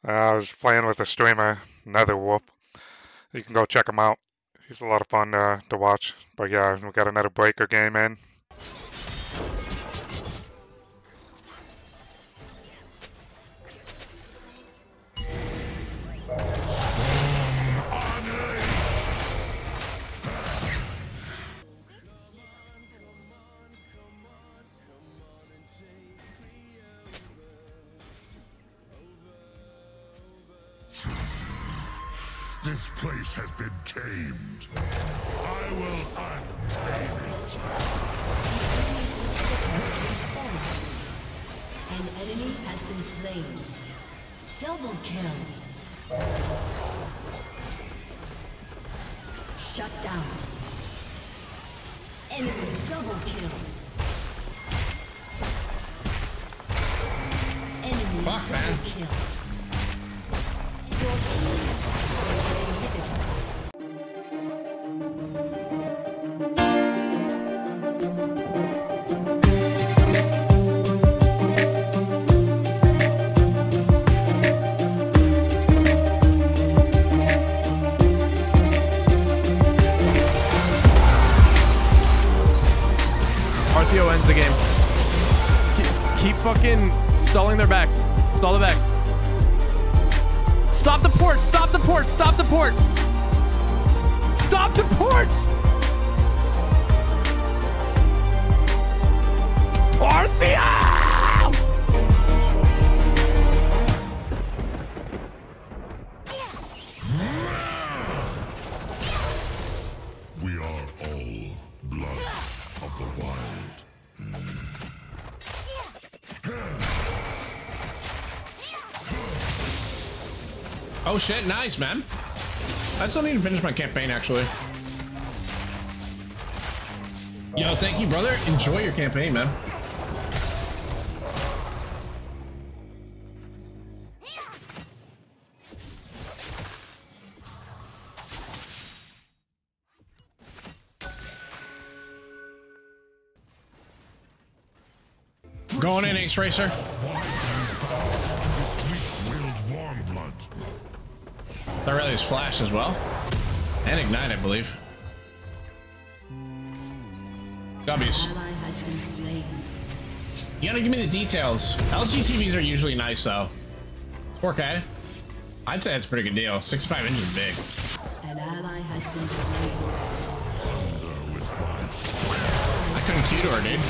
I was playing with a streamer, Netherwolf. You can go check him out. He's a lot of fun to watch. But yeah, we got another breaker game in. This place has been tamed. I will untame it. An enemy has been slain. Double kill. Shut down. Enemy double kill. Enemy Fuck, double man. kill. Your team has destroyed an inhibitor. Artheo ends the game. Keep fucking stalling their backs. Stall the backs. Stop the ports! Stop the ports! Stop the ports! Stop the ports! Artheo! We are all blood of the wild. Oh shit, nice, man. I still need to finish my campaign, actually. Yo, thank you, brother. Enjoy your campaign, man. Going in, Ace Racer. Weak-willed warm blood. That really is Flash as well. And Ignite, I believe. W's. Ally has been slain. You gotta give me the details. LG TVs are usually nice, though. 4K. I'd say it's a pretty good deal. 65 inches is big. An ally has been slain. I couldn't cue to her, dude.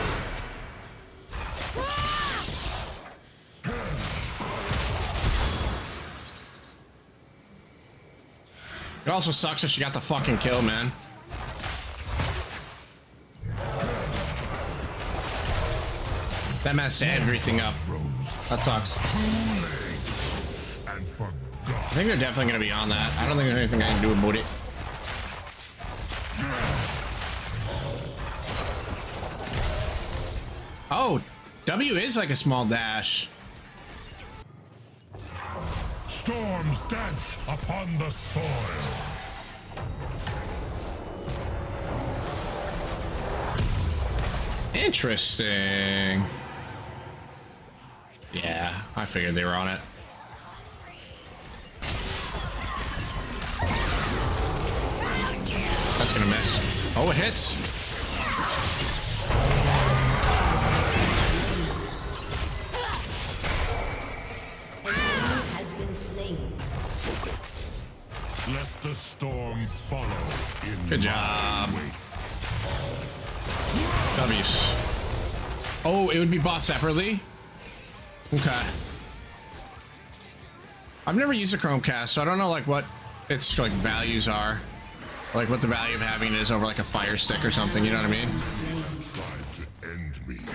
It also sucks that she got the fucking kill, man. That man set everything up. That sucks. And forgot. I think they're definitely gonna be on that. I don't think there's anything I can do about it. Oh, W is like a small dash. Storms dance upon the soil. Interesting. Yeah, I figured they were on it. That's gonna miss. Oh, it hits. Has been slain. Let the storm follow in Good my job. wake. W's. Oh, it would be bought separately? Okay. I've never used a Chromecast, so I don't know like what its like values are. Like what the value of having it is over like a Fire Stick or something, you know what I mean? Tried to end me.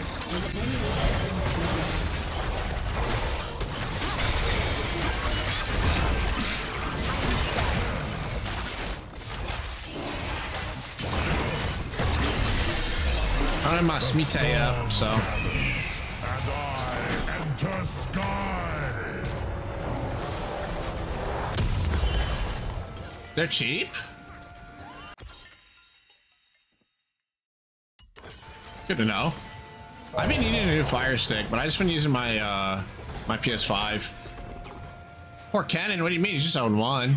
I don't have my Smite up, so. And I enter sky. They're cheap? Good to know. I've been needing a new Fire Stick, but I just been using my my PS5. Poor Cannon, what do you mean? He's just 0-1.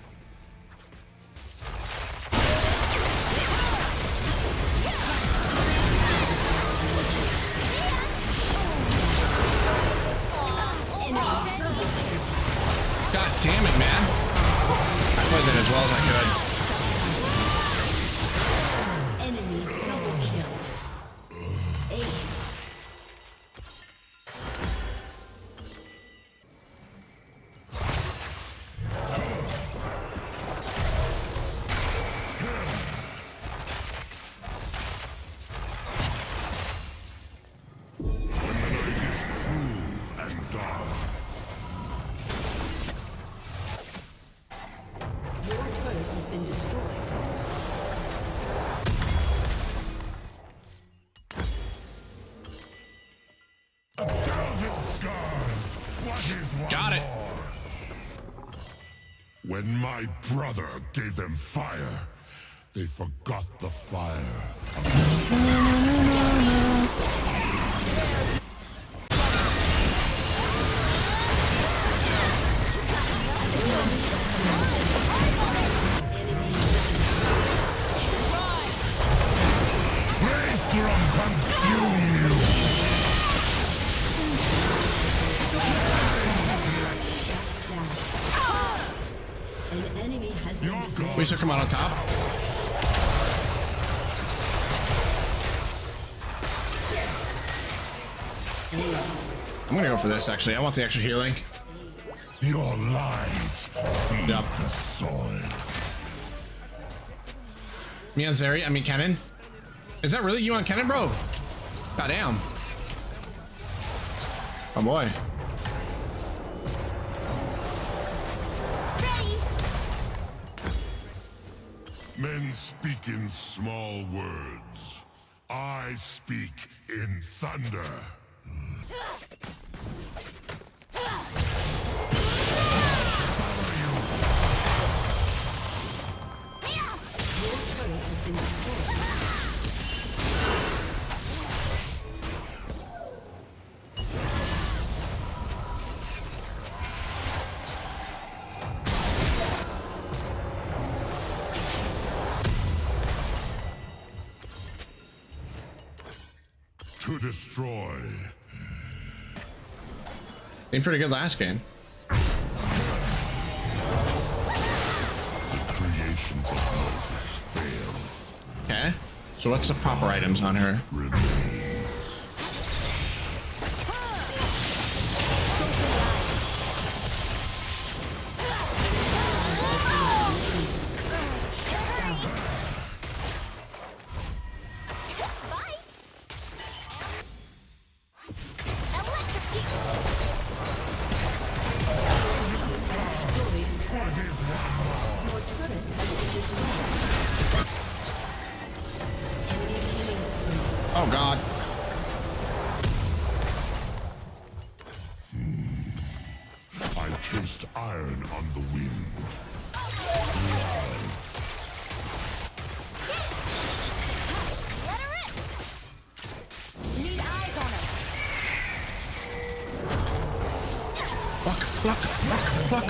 God damn it, man. I played that as well as I could. Enemy double kill. Ace. Got it. When my brother gave them fire, they forgot the fire. Maelstrom consume you! An enemy has been slain. We should come out on top. I'm gonna go for this actually. I want the extra healing. Your lies feed Yep. the soil. Me on Zeri, I mean Kennen. Is that really you on Kennen, bro? Goddamn. Oh boy. Men speak in small words. I speak in thunder. Your turret has been destroyed. To destroy. Did pretty good last game. The creations of Moses fail. Okay. So what's the proper items on her? Remains. Oh god. I taste iron on the wind. Pluck, pluck.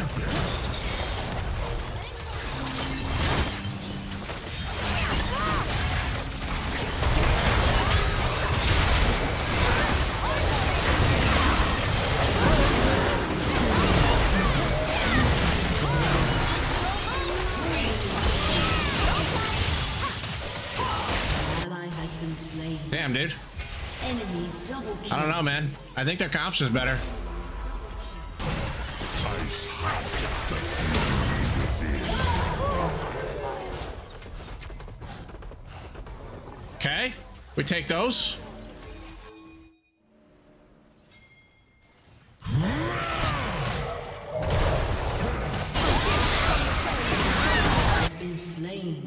Ally has been slain. Damn, dude. Enemy double kill. I don't know, man. I think their comps is better. Ice hot. The flame within. Okay. We take those. Has been slain.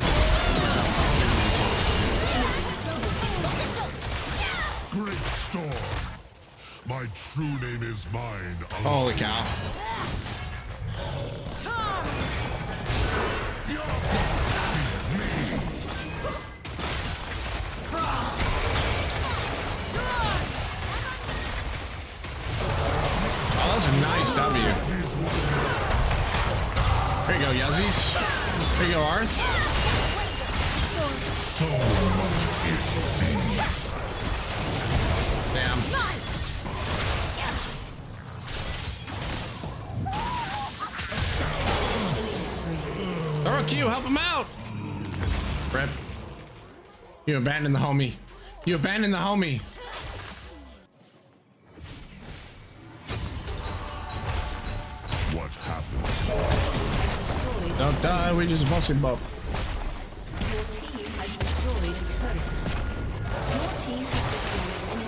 Great storm. My true name is mine. Holy cow. Oh, that's a nice W. There you go, Yuzzies. There you go, Arth. So much Damn. Throw a Q, help him out. Rip. You abandoned the homie. You abandoned the homie. what happened. Don't die, we just busted both. Your team has destroyed a turret. Your team has destroyed an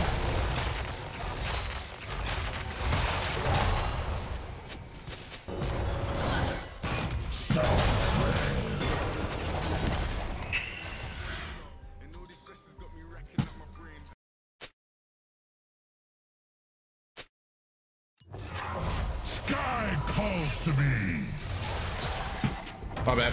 Sky calls to me. My bad.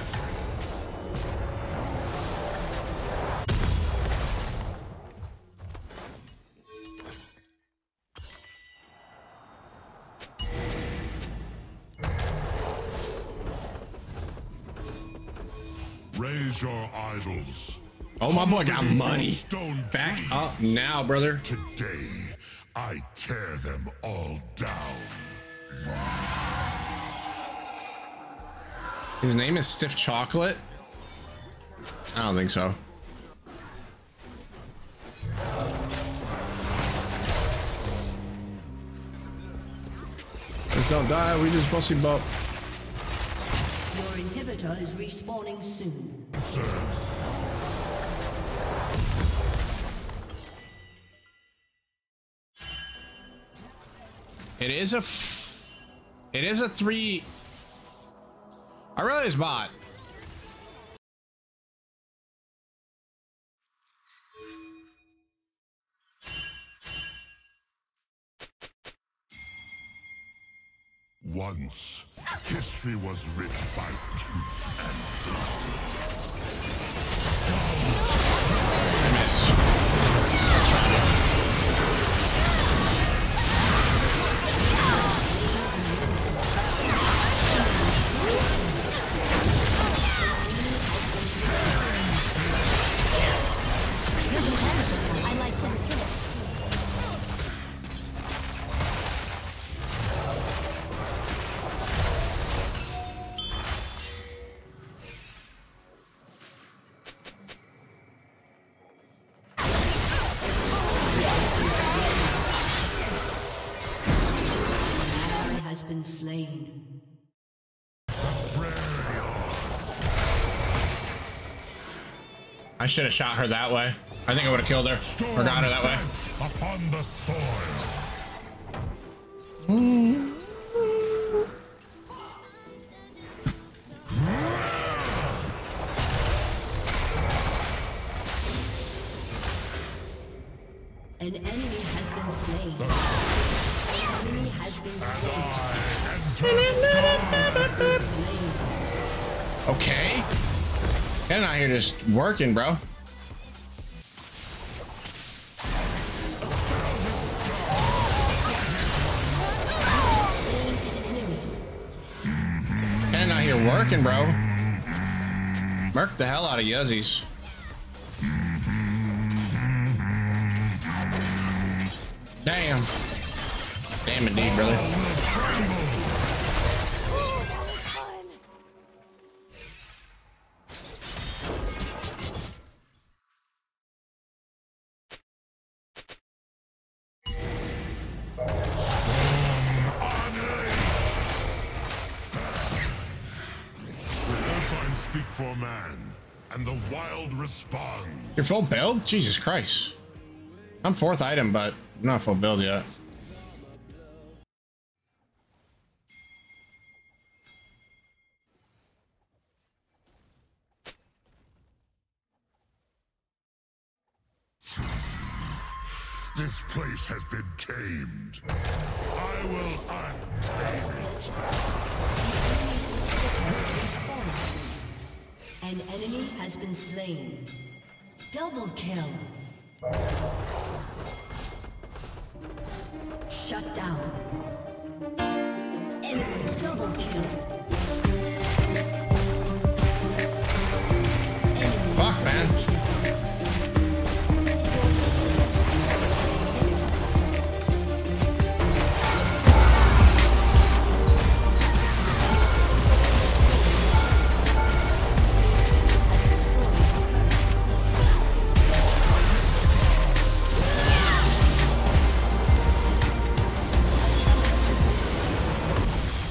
Raise your idols. Oh, my boy got money. Stone Back tree. up now, brother. Today, I tear them all down. His name is Stiff Chocolate? I don't think so. Just don't die, we just busted both. Your inhibitor is respawning soon. It is a 3. I realize bot. Once, history was written by tooth and blood. Miss. I like that kill. Has been slain. I should have shot her that way. I think I would have killed her or got her that way. Upon the soil. An enemy has been slain. An enemy has been slain. Okay. Ken out here just working, bro. Ken out here working, bro. Murk the hell out of Yuzzies. Damn. Damn indeed, brother. Earthline speak for man, and the wild respond. You're full build? Jesus Christ. I'm 4th item, but I'm not full build yet. This place has been tamed. I will untame it. An enemy has been slain. Double kill. Shut down. Enemy double kill.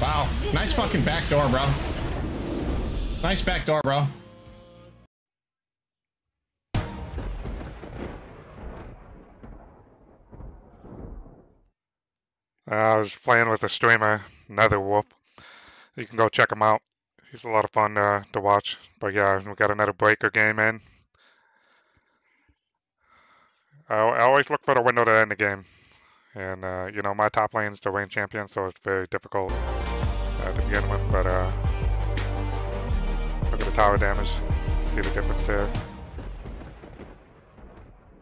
Wow, nice fucking back door, bro. Nice back door, bro. I was playing with a streamer, Netherwolf. You can go check him out. He's a lot of fun to watch. But yeah, we got another breaker game in. I always look for the window to end the game. And, you know, my top lane is the lane champion, so it's very difficult to begin with. But look at the tower damage. See the difference there.